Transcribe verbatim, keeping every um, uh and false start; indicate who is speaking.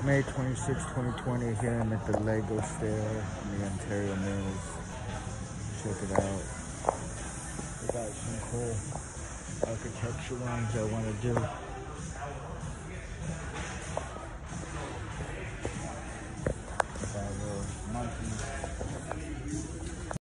Speaker 1: May twenty-sixth, twenty twenty, here I'm at the Lego Fair in the Ontario Mills. Check it out. We got some cool architecture ones I want to do.